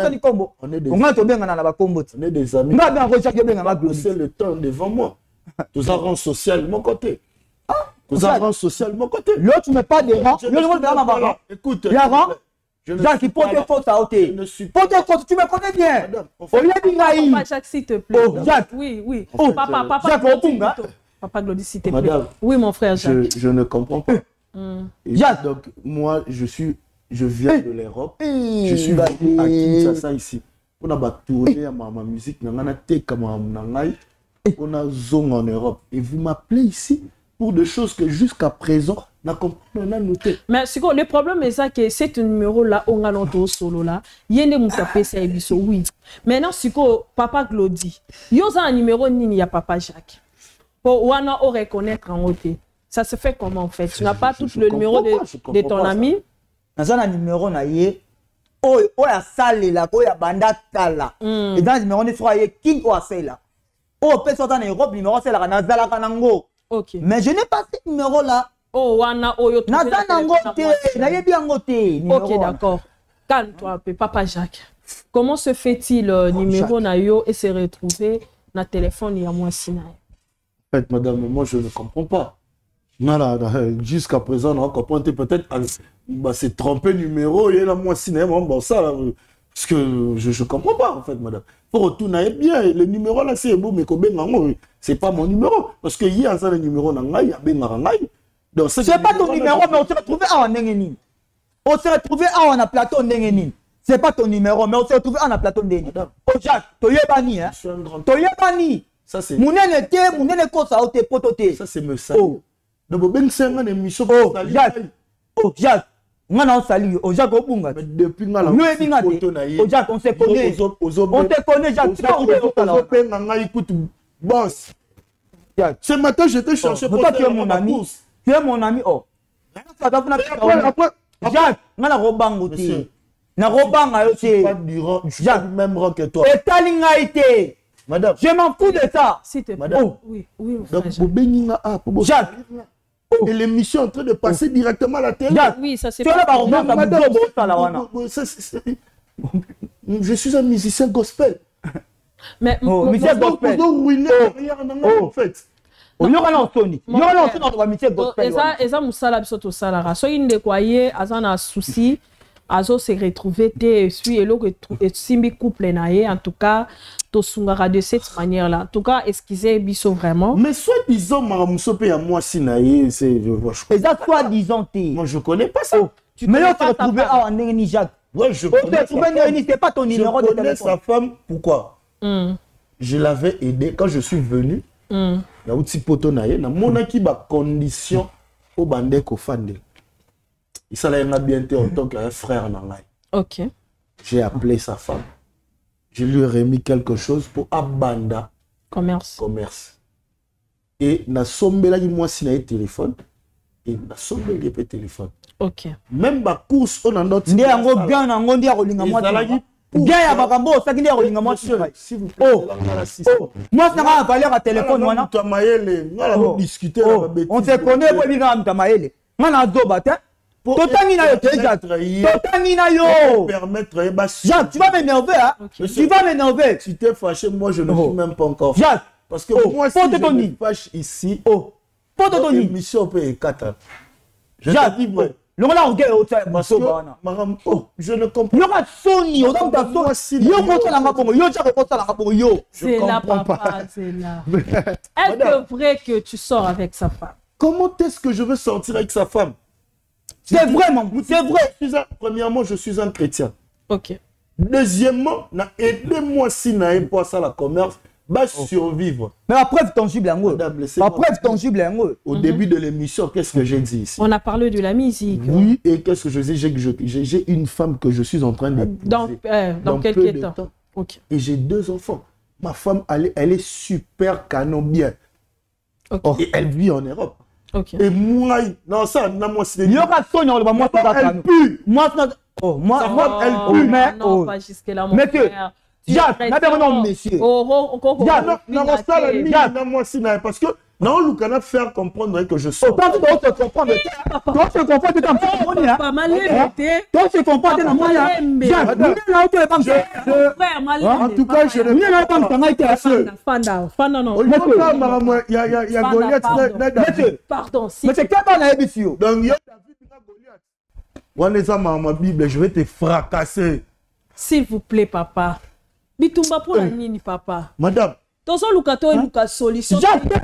des amis. C'est le temps devant moi. Tous un rang social de mon côté. Tous un rang social de mon côté. L'autre, tu ne mets pas des rangs. Écoute, il y a rang. Jacques, il porte faute à ôter. Porte faute, tu me connais bien. Papa Jacques, s'il te plaît. Oh, Jacques. Oui. Papa Jacques, Papa Glody, s'il te plaît. Oui, mon frère Jacques. Je ne comprends pas. Jacques. Donc, moi, je viens de l'Europe. Je suis venu à Kinshasa ici. On a tourné ma musique. On a zone en Europe. Et vous m'appelez ici pour des choses que jusqu'à présent, on a noté. Mais le problème est ça que c'est un numéro là, on a notre solo là. Il y a des moutapés, c'est biso, oui. Maintenant, si Papa Glody, il y a un numéro ni il y a Papa Jacques. Pour Wana reconnaître en haut. Ça se fait comment en fait? Tu n'as pas tout le numéro de ton ami? Dans un numéro, oh, la salle là, oh, la banda tala. Et dans le numéro, on est sur qui ou assez là. Oh, personne en Europe, numéro c'est là, Nazala Kanango. Ok. Mais je n'ai pas ce numéro là. Oh, Wana, oh, yo. Nazala Kanango, ok, d'accord. Calme-toi un peu, Papa Jacques. Comment se fait-il numéro Nayo et se retrouver dans le téléphone il y a moins Sinaï? En fait, madame, moi je ne comprends pas. Jusqu'à présent, on comprend peut-être c'est trompé numéro, il y a moins cinéma, bon ça, parce que je ne comprends pas en fait, madame. Pour retourner bien, le numéro là c'est beau, mais c'est pas mon numéro. Parce que hier, ça le numéro il y a donc c'est pas ton numéro, mais on s'est retrouvé à Nengeni. On s'est retrouvé à un plateau Nengeni. C'est pas ton numéro, mais on s'est retrouvé à un plateau Nengeni. Oh Jacques, Toyebani, hein? Toyebani. Ça c'est. Ça c'est me saluer. Donc ben c'est une émission. Oh Jacques. Oh Jacques. On salue. Oh Jacques Obunga. Mais depuis ngala. Oh Jacques, on se connaît. On te connaît Jacques. Boss. Ce matin j'étais cherché pour toi. Tu es mon ami. Tu es mon ami. Oh. Après. Jacques, ngala robango ti. Na robanga yo ti. Jacques même rang que toi. Et talinga été. Madame, je m'en fous de ça. S'il te plaît. Oh. Oui, donc, Jacques. Et l'émission est en train de passer directement à la télé. Jacques, oui, ça c'est pas. Je suis un musicien gospel. Mais musicien gospel. En fait. Il y aura l'Anthony. Il y aura l'Anthony dans le musicien gospel. Et ça, Moussala, Bisoto Salara. Soit il ne croyait, à un souci. Azo se retrouver et simbi couple en tout cas to sungara de cette manière là en tout cas excusez biso vraiment mais soit disons maramusope à moi sinaï c'est soit disons moi je connais pas ça mais on se retrouver à Nengeni Jacques ouais je connais c'est pas ton numéro de téléphone sa femme pourquoi je l'avais aidé quand je suis venu na uti poto na ye na monaki ba condition au bande ko fande. Il s'allait bien en tant qu'un frère dans l'ail. Ok. J'ai appelé sa femme. Je lui ai remis quelque chose pour Abanda. Commerce. Et na sombe là, moi si na téléphone. Et na sombe il peut téléphone. Ok. Même ma course on a notre. Ndé ango bien nango ndi akolinga moi. Bien ya bakambo ça ndi akolinga moi. S'il vous plaît. Moi ça va parler à téléphone moi. Tamaele, on va discuter on se connaît pour bien Tamaele. Ngana zoba te. Jacques, tu vas m'énerver, hein? Tu vas m'énerver. Si tu es fâché, moi je ne suis même pas encore. Jacques, parce que moi si je me fâche ici, l'émission peut éclater. Jacques, Longola oge o tsa parce que je ne comprends pas. Yoka soni o donc ta soni. Yo ko tsa nga bongo, yo tsa ko tsa nga bongo yo. C'est là papa, c'est là. Est-ce que vrai que tu sors avec sa femme? Comment est-ce que je veux sortir avec sa femme? C'est vrai, mon c'est vrai. Premièrement, je suis un chrétien. Ok. Deuxièmement, aidez-moi si n'a pas ça la commerce, bah survivre. Mais la preuve tangible, la preuve tangible, au début de l'émission, qu'est-ce que j'ai dit ici? On a parlé de la musique. Oui, et qu'est-ce que je dis? J'ai une femme que je suis en train d'épouser. Dans quelques temps. Okay. Et j'ai 2 enfants. Ma femme, elle est super canon bien. Okay. Et elle vit en Europe. Okay. Et moi, non, ça, non, moi, c'est... Elle pue. Moi, elle pue, mais... Non, pas jusque-là, mon frère. Jacques, non, monsieur. Parce que non, nous allons faire comprendre que je sors. Toi, tu comprends. Toi, tu comprends. Pas mal limité. Toi, tu comprends. En tout cas, je ne pardon. Mais c'est quoi la émission? Donc, ma Bible, je vais te fracasser. S'il vous plaît, papa. Bitumba pour la nini, papa. Madame. Tozo lukato luka solution.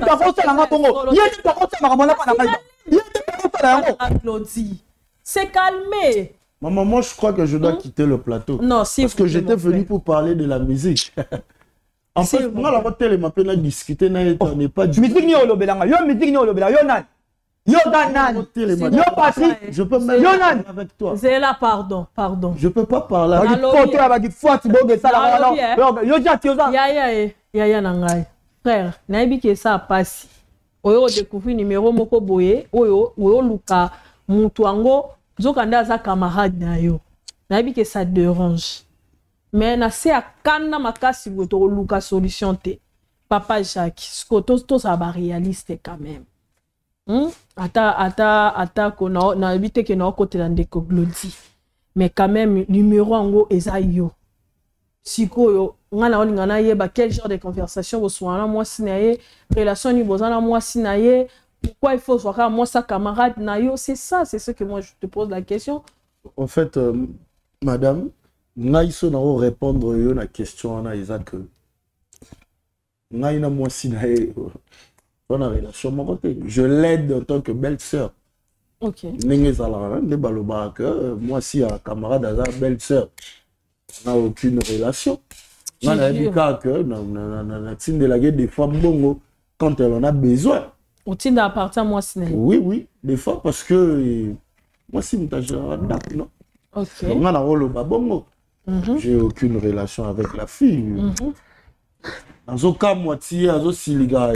C'est calmé. Maman, moi je crois que je dois quitter le plateau. Non, si parce que j'étais venu pour parler de la musique. En fait, moi la télé m'a peine à discuter, n'est pas du musique ni olobelanga. Yo musique ni olobelanga. Yo nan. Yo Dan. Yo Patrick. Je peux même parler avec toi. C'est là, pardon. Je peux pas parler avec toi. Yaya nangai. Frère, naibi ke ça passe. Oyo découvrir numéro moko boye, oyo luka mutu ango, zokanda za camarade na yo. Naibi ke ça dérange. Mais na se akana makasi goto luka solution te. Papa Jacques, skoto to ça ba réaliste quand même. Ata kona na habite ke na côté la ndeko Glody. Mais quand même numéro ango eza yo. Sikoyo ngana olingana yeba quel genre de conversation vous soyez moi sinaye relation ni bozana moi sinaye pourquoi il faut voir moi sa camarade na yo, c'est ça, c'est ce que moi je te pose la question. En fait madame naiso na répondre yo na question na Isaac ngai na moi sinaye on a relation mon je l'aide en tant que belle-sœur. OK. Nenge zala ne baloba que moi si un camarade a belle-sœur n'a aucune relation. On a dit que de la guerre des femmes bongo quand elle en a besoin. Au titre d'appartenir moi sinon. Oui, des fois parce que moi si non. OK. On a le babongo. J'ai aucune relation avec la fille. Dans ce cas moitié azo siliga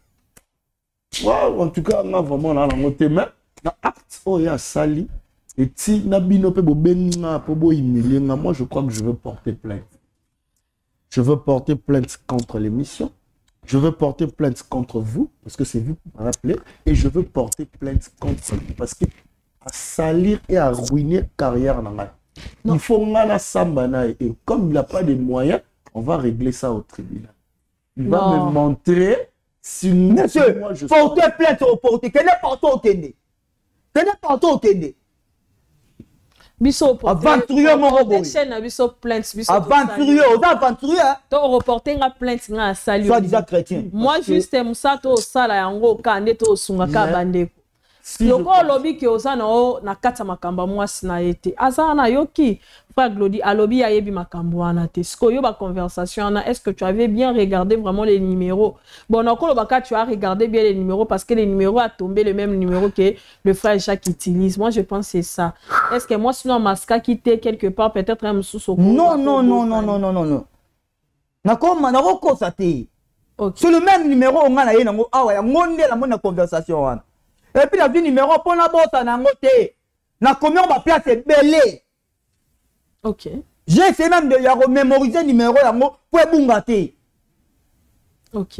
en tout cas on a vraiment là la thème na acte oh ya sali et si na bino pe bo benga po bo humilier moi je crois que je veux porter plainte. Je veux porter plainte contre l'émission. Je veux porter plainte contre vous, parce que c'est vous qui m'avez rappelé. Et je veux porter plainte contre vous, parce que à salir et à ruiner carrière dans la... Il faut ngana sambana. Et comme il n'a pas de moyens, on va régler ça au tribunal. Il va me montrer si monsieur, moi je porter plainte au porté. Quel est partout au Kenya? Quel est partout au Kenya? Biso aventurier mon robot. Chaîne biso plainte biso aventurier, aventurier. To reporter nga plainte nga sali. Soit déjà chrétien. Moi juste musato sala yango ka ndeto sunga ka bandeko. Loko lobby ke osana o na kata makamba mwasi na ete. Azana yoki frère Glody alobi ya yebi makambo wana te. Sko yo ba conversation na est-ce que tu avais bien regardé vraiment les numéros? Bon encore baka tu as regardé bien les numéros parce que les numéros a tombé le même numéro que le frère Jacques utilise. Moi je pense c'est ça. Est-ce que moi sinon masca quitté quelque part peut-être un sous Non. Nakoma na roko ça te. C'est le même numéro on a na yenango awa ya ngonde la mona conversation wana. Et puis la vie numéro pour la bosse na ngote. Na combien on va place belé. OK. J'ai essayé même de y remémoriser numéro yango pour bungate. OK.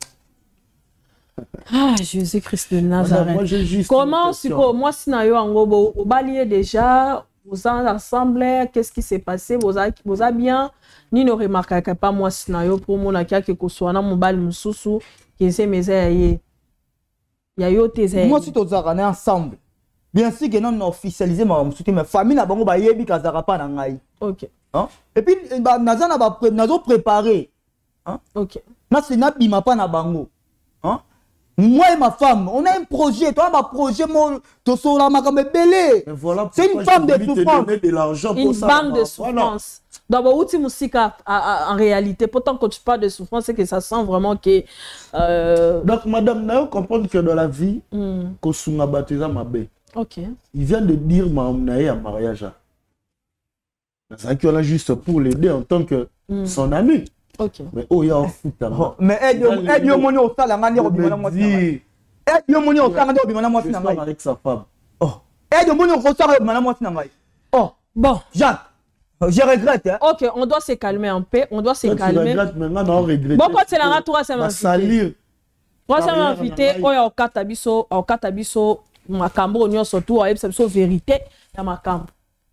Ah, Jésus-Christ de Nazareth. Comment moi si na yo ango au balier déjà vous en ensemble qu'est-ce qui s'est passé vous a bien ni ne remarquez pas moi si na yo pour mon akia que soit na mobile mususu qui c'est mes aïe. Moi, si tu es ensemble, bien sûr que non officialisé ma musuti mais famille na bango ba yebi kazaka pa na ngai. OK. Hein? Et puis nazana ba nazo préparer. Hein? OK. Na c'est na bima pa na bango. Hein? Moi et ma femme, on a un projet, toi un projet mon to so la makambe belé. Voilà, c'est une femme de souffrance. De l'argent pour une ça. Une bande de souffrance. D'abord, outil musique en réalité, pourtant quand tu parles de souffrance, c'est que ça sent vraiment que... Donc, madame, vous comprenez que dans la vie, Kosunga Bateza Mabe, ok. Il vient de dire Maoumnaï à mariage. C'est qu'il a juste pour l'aider en tant que son ami. Ok. Mais oh, il y a un foot. Mais aide-moi au salon, aide-moi au salon, avec sa femme. Oh, aide-moi au salon, oh, bon, Jacques. Je regrette. Hein? Ok, on doit se calmer un peu. On doit se calmer. Tu regrettes maintenant, on regrette. Bon, quand c'est la troisième invité. Troisième invité, on est au Katabiso, Makambo, on est surtout à la vérité dans Makambo.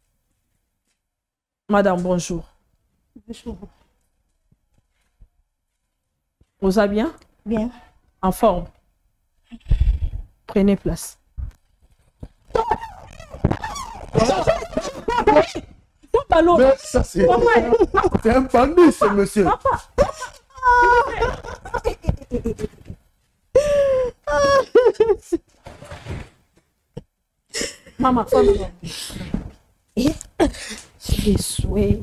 Madame, bonjour. Bonjour. Vous allez bien? Bien. En forme? Prenez place. Mais ça c'est un bandit ce monsieur. Maman, j'ai des souhaits.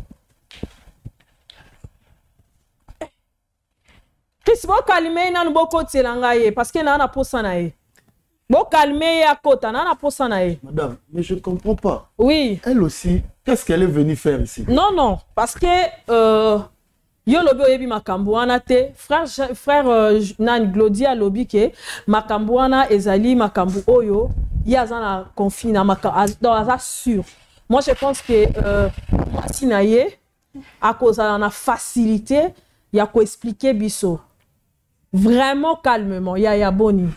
Qu'est-ce que vous calmez dans le boko de parce que là on a pas ça naïe. Bon calmer à côté, on a pas ça naïe. Madame, mais je ne comprends pas. Oui. Elle aussi, qu'est-ce qu'elle est venue faire ici? Non, non, parce que yo lobi oyebi makambo wana te frère nan Glodia lobi ke makambo wana ezali makambo oyo yaza na conflit na makambo dans sûr. Moi je pense que Matinaye à cause de la facilité ya ko expliquer biso vraiment calmement ya boni.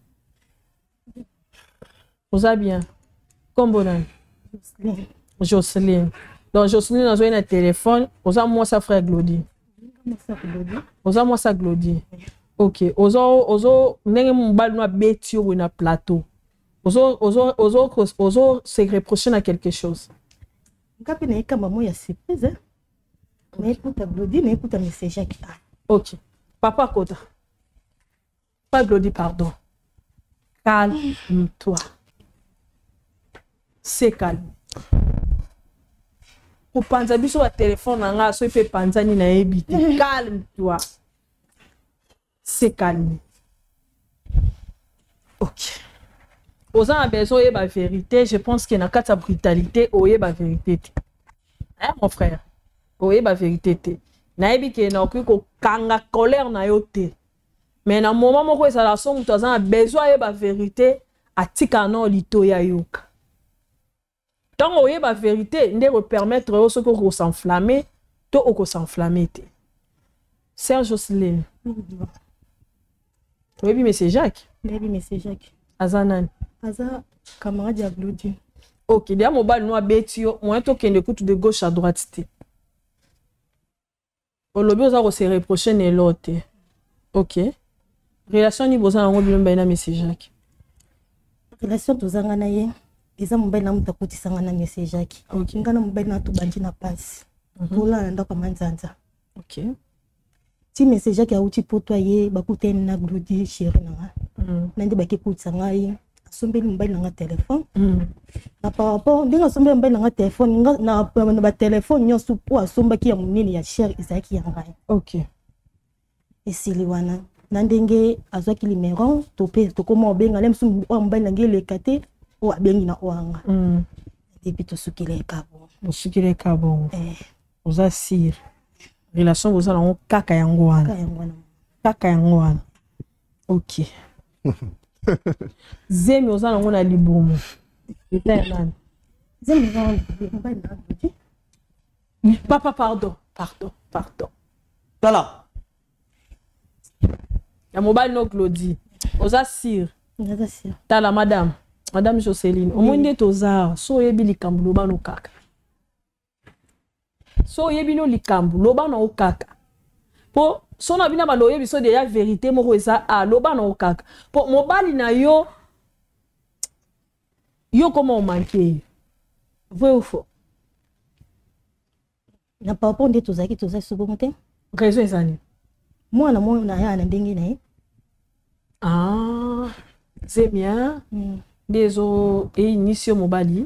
Vous allez bien? Comment Jocelyne. Donc Jocelyne a un téléphone. Vous avez moi sa frère Glody. Vous avez moi sa Glody. Ok. Ozo n'engé mon bal no beti ou na plateau. Ozo se reprocher à quelque chose. Ngapi na ika maman ya surprise. Na écoute Glody, na écoute message qui. Ok. Papa Kota. Pas Glody, pardon. Calme-toi. C'est calme. Pour penser biso au téléphone nanga so fait penser ni na ebité. Calme-toi. C'est calme. OK. Aux gens a besoin de la vérité, je pense qu'il y a une brutalité, oye la vérité. Hein mon frère? Oye la vérité. Na ebité na ko kanga colère na yote. Mais na moment moko ça la son to a besoin de la vérité, atika non lito ya yoka. Tant que la vérité, ne peut permettre aux gens de s'enflammer, de s'enflammer. Serge Jocelyne. Oui, mais c'est Jacques. Oui, mais c'est Jacques. Azanan. Aza, camarade de Glody. Ok, il y a un mobile noir bétio, moi un token d'écoute de gauche à droite. Au lobby, on se reprocher l'autre. Ok. Relation ni besoin en bien ben mais c'est Jacques. Relation de Zanganaye. Eza mobile na muta kuti sangana message Jacques. Ok. Ngana mobile na to bandi na passe. Tola nda kwa manzanza. Ok. Ti message Jacques a uti potoyer bakute na Glody chéri na. Nandi baki kuti sangai. Sombeli mobile na téléphone. Na par rapport ndinga sombeli mobile na téléphone na ba téléphone nyosu po asombaki ya munini ya chéri Isaki ya ngai. Ok. Esili wana. Nandenge azwaki numéro to pe to koma obenga lemsu mobile na ngele kate. O abengi na oanga. Depuis to sukile kabo. Sukile kabo. Vous assire. Relation vous allons kaka yango wana. Kaka yango wana. OK. Zemi vous allons na libomo. Eta nani? Zemi Papa pardon. Tala. Ya mobile no Glody. Vous assire. Tala madame. Madame Jocelyne, au moins de toza, so yebi likambu loba no kaka. So yebi no likambu loba no kaka. Po so na bina ba lo yebi so de ya vérité moko eza a loba no kaka. Po mobali na yo Yo comment on manqué? Vrai ou faux? Na par rapport à tous ça qui tous ça secondaire. Raison ezali. Moi na ya na ndenge na. Ah, c'est bien. Deso et inicio mobali.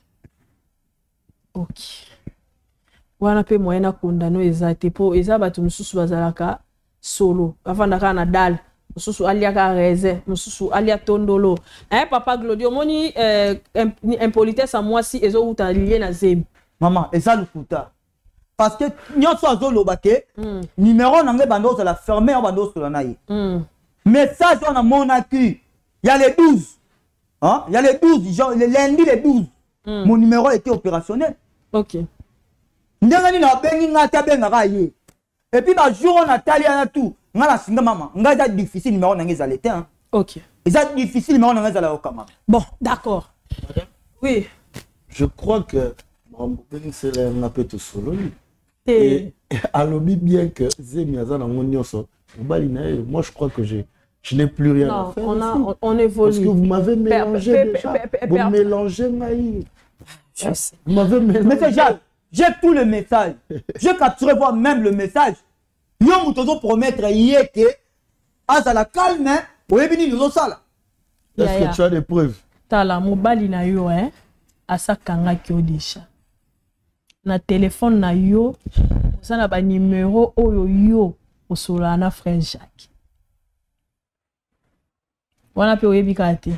Ok. Wana pe moyen na kondano ezate po eza batu mususu bazalaka solo. Avandaka na dal. Mususu alia ka reze, mususu alia tondolo. Papa Glodio moni impolitesse à moi si ezo uta lié na zem. Maman, eza lukuta. Parce que nyonso azolo bake numéro nangé bando za la fermer en bando sur na yi. Message on a mon accu. Il y a les 12. Hein? Il y a les 12, genre le lundi les 12. Mon numéro était opérationnel. OK. Ndengani na bengi ngata benga ka yi. Et puis ba jour on a tali na tout. Ngala singa maman, ngaza difficile numéro nangé za l'été hein. OK. Eza difficile numéro nangé za la okama. Bon, d'accord. Oui. Je crois que c'est un peu tout solo. Et alobi bien que Zemiaza na ngonyoso. Moi je crois que je n'ai plus rien à faire. On évolue. Parce que vous m'avez mélangé déjà. Vous mélangez Maï. Vous m'avez mélangé. Mais c'est Jacques, j'ai tout le message. Je capture voir même le message. Yo mutozo promettre yeke à la calme au ebini nous sala. Est-ce que tu as des preuves? Tala mobali na yo asa kanga kyo déjà. Na téléphone na yo ça na ba numéro oyo yo osola na frère Jacques. Wana pe oyebika te.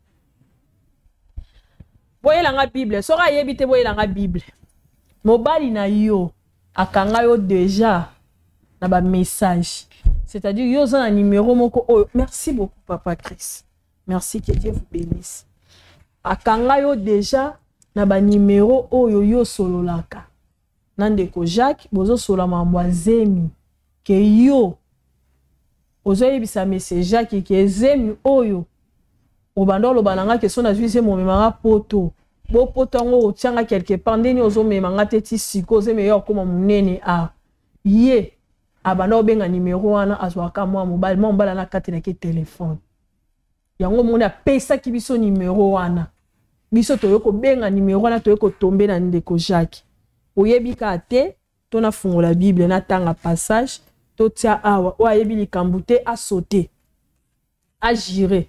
Boyela nga Bible, sora yebite boyela nga Bible. Mobali na yo akanga yo déjà na ba message. C'est-à-dire yo za na numéro moko oyo. Merci beaucoup papa Chris. Merci, que Dieu vous bénisse. Akanga yo déjà na ba numéro oyo yo sololaka. Nandeko Jacques bozo sola mambwazemi ke yo ozo yebisa message Jacques ke zemi oyo obandolo bananga ke sona juise mo memanga poto bo poto ngo otianga quelque part ndeni ozo memanga teti siko zemi yo koma munene a ye abando benga numéro wana azwaka mwa mobile mbala na kati na ke téléphone yango mona pesa ki biso numéro wana biso toyoko benga numéro wana toyoko tomber na ndeko Jacques oyebika te tona fungola Bible na tanga passage to tia awa o ayebi likambu te a sauter a girer.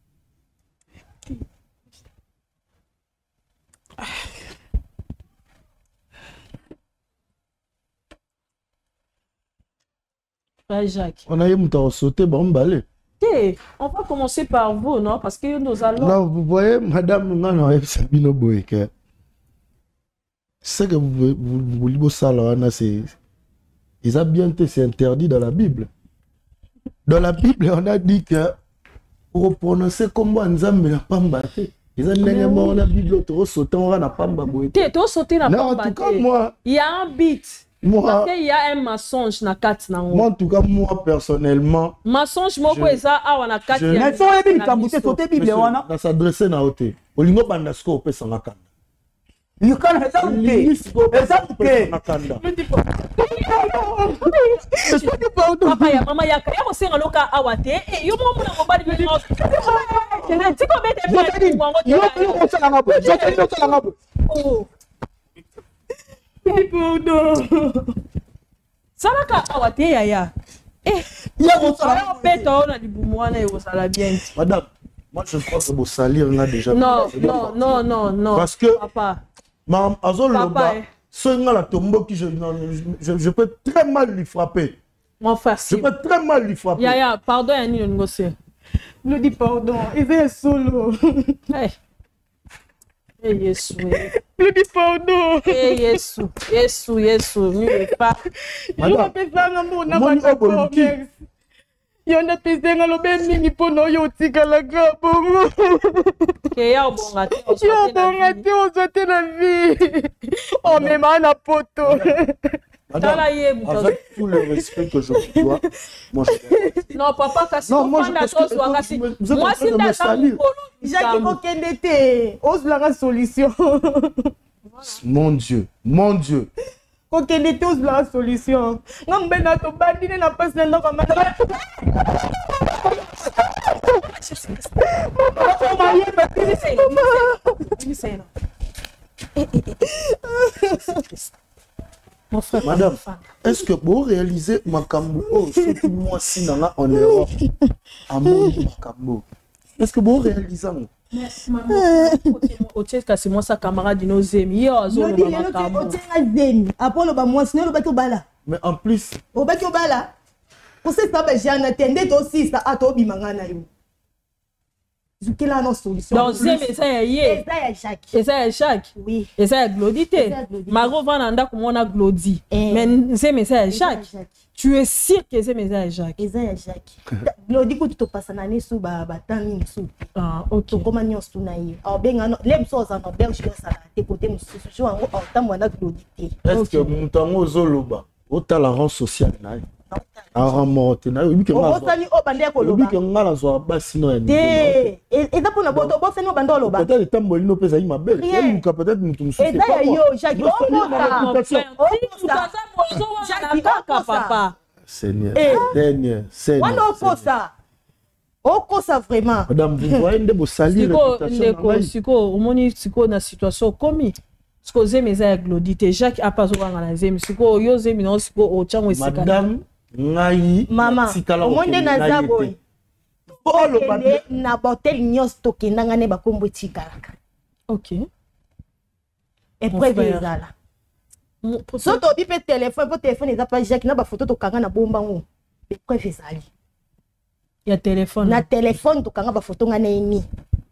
Jacques. On a eu à sauter, bon, balai. On va commencer par vous, non? Parce que nous allons... Non, vous voyez, madame, non, Sabino Boyke. C'est que vous voulez ça, c'est... Ils ont bien été, c'est interdit dans la Bible. Dans la Bible, on a dit que pour prononcer comme on n'a pas battu. Ils ont dit que la Bible, tu as sauté, on n'a pas battu. Tu as sauté, on n'a pas battu. Non, en tout cas, moi... Il y a un beat. Moi, il y a un mensonge dans la carte. Moi, en tout cas, moi, personnellement... Mensonge, moi, je... ça, ah, on a carte. Mais ça, on a dit que sauté Bible, on a... Ça s'adresse à côté. Au lingo bandasko, on peut s'en accorder. You can have that. Papa ya mama ya kaya ko senga loka awate e yo mo na mobali bi no kene ti ko mete pe wango yo ko sala ngabo yo ko sala ngabo oh ipodo salaka awate ya ya ko sala pe to na dibumwana yo sala bien madame. Moi, je crois que vous salir on a déjà. Non. Parce que papa. Madame Azol Loba, je peux très mal lui frapper. Mon frère, je peux très mal lui frapper. Ya, pardon, Yanni Ngossé. Nous dis pardon, il est solo. Eh, Yesu. Nous dis pardon. Eh, Yesu. Mieux pas. Madame, yona pesenga lobe mingi pono yo tikala bongo ke ya bonga te ozote na vie o mema na poto. Avec tout le respect que je vous dois, moi je... Non, papa, kasi moi c'est dans sa Jacques kokende te ose la solution. Mon Dieu. Kokende te ose la solution. Ngambena to bandine na passe na ndoko Mon frère, madame, est-ce que vous réalisez Makambo moi si en Europe est-ce que vous réalisez c'est moi sa camarade de nos amis. Mais en plus, donc c'est Jacques. Oui. Et ça Glodité. Margot va nanda comme on a Glodi. Mais c'est Jacques. Tu es sûr que c'est Jacques. Et ça Jacques. Glodi ko to passa na nesu ba batami musu. Ah, OK. Comment nyo stuna yi. O benga no lem so za no belge ko sala te côté musu jo en tamwa na Glodité. Est-ce que montango zoloba ota la rang social na en remonte na oui que on sani o bande ko loba oui que ngala zo basino en et da pona boto bo sani o bande loba peut-être tambo ino pesa ima belle ou peut-être mutu musu et da yo Jacques papa Seigneur dernier Seigneur wana okosa okosa vraiment madame vous voyez ndebo salir réputation siko omoni siko na situation komi siko zemi za Glodité Jacques apazokanga na zemi siko yo zemi na siko o chango esika madame ngai mama omonde na zabo okende na botel nyos tokendanga ne bakombo tikalaka. OK. Épreuve ezala so tobi pe téléphone po téléphone eza pa Jacques na ba photo tokanga na bomba ngo épreuve ezali ya téléphone na téléphone tokanga ba photo nga na emi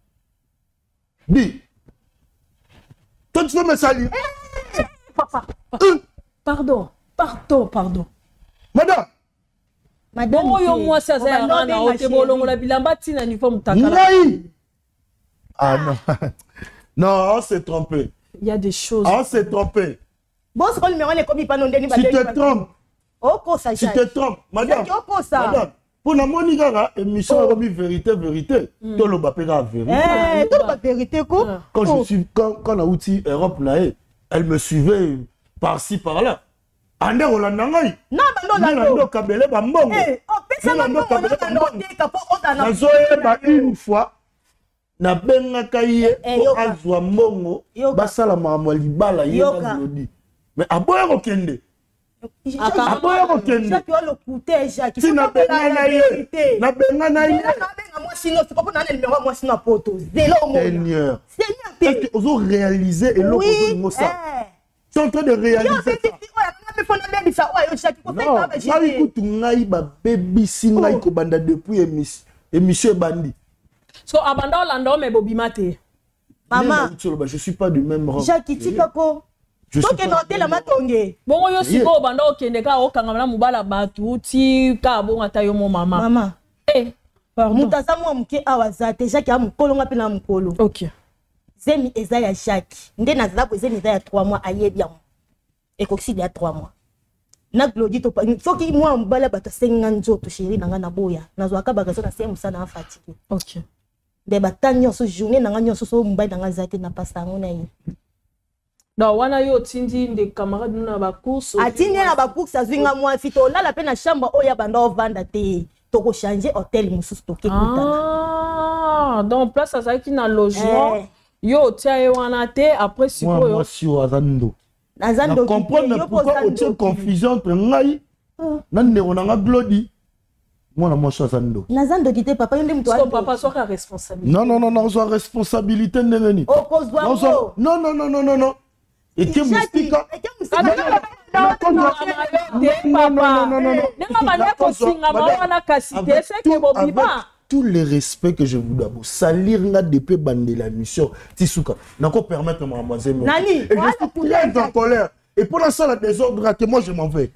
bi toi tu veux me saluer papa pardon madame yo moi ça c'est na otebolongo la bilamba tina niveau mutakala ah non non on s'est trompé il y a des choses on s'est trompé bon ce numéro est comme pas non deni si te trompes okosa si te trompes madame pour la monika émission comme vérité to lo ba pena vérité to ba vérité ko quand je suis quand on a outil Europe nae elle me suivait par-ci par-là ande olanda ngai na bando la kabele ba mbongo pesa na mbongo na zoyeba une fois na bengaka ye po azwa mbongo basala makambo libala ye na Glodi mais aboya kokende aboya kokende si na bengana ye na bengana ye Seigneur est-ce que ozo réaliser et l'autre ozo ça tu es en train de réaliser ça non ngai kutu ngai ba bebisi ngai ko banda depuis émission bandi so abanda olanda mais bobimate maman je suis pas du même rang Jacques Tikako toke note la matonge bongo yo siko banda okende ka okanga na mubala batu ti ka bonga ta yo mo mama pardon mutaza mo mke awazate Jacques amukolonga pe na mukolo OK zemi eza ya Jacques nde na zabo zemi eza ya 3 mois ayebi yango ekoxide ya 3 mois na Glodi to soki moi mbala bata 50 nzoto chéri nanga na boya nazwa ka bagazo na semu sana fatigué OK de batanyo so journée nanga nyoso so mbala nanga zate na pasta ngona yi non wana yo tindi de camarade na ba course atindi na ba course azinga moi fito lala pe na chambre oya banda ovanda te to ko changer hôtel mususu to ah donc place ça qui na logement yo tia wana te après siko yo moi si o azando nazando comprendre pourquoi o tient confusion entre ngai na ndeko na Glodi moi na moi azando nazando kité papa yende mtu so papa soka responsabilité non so responsabilité ndengeni non et que mustika tout le respect que je vous dois vous salir là depuis bande la mission Tisuka n'ako permettre mademoiselle Nani et je suis très en colère et pour la salle désordre que moi je m'en vais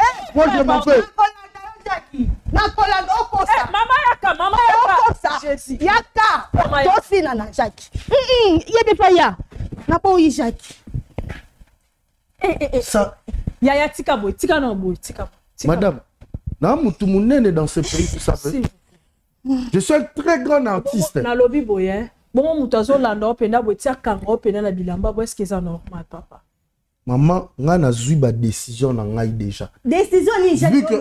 Mama yaka tosina na Jacques yebe pa ya na po yi Jacques ça ya tika boy tika no boy tika madame na mutu munene dans ce pays vous savez je suis un très grand artiste na lobby boy bon mutu azolanda openda boy tia kanga openda na bilamba boy est-ce que ça normal papa maman nga na zui ba décision na ngai déjà décision ni Jacques vu que au salir nga émission salir ngai madame na mutu munene dans ce pays vous savez je suis un très grand artiste madame na lobby boye bon mutu azolanda openda boy tia kanga openda na bilamba boy est-ce que ça normal papa maman nga na zui ba décision na ngai déjà vu que au salir nga émission salir ngai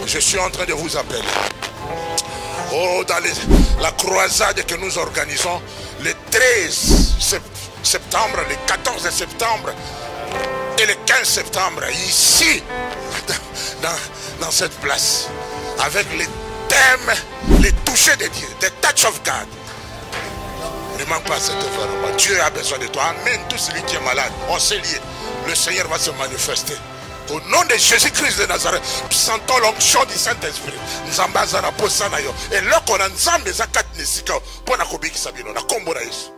Je suis en train de vous appeler. Oh, dans la croisade que nous organisons le 13 septembre, le 14 septembre et le 15 septembre, ici, dans cette place, avec les thèmes, les touchés de Dieu, the touch of God. Ne manque pas cet environnement. Dieu a besoin de toi. Amen. Tout celui qui est malade, on s'est lié. Le Seigneur va se manifester. Au nom de Jésus-Christ de Nazareth, sentons l'onction du Saint-Esprit. Nzamba zana posana yo. Et là qu'on a nzambe zakat nesika, pona kobiki sabino, na kombo na Yesu.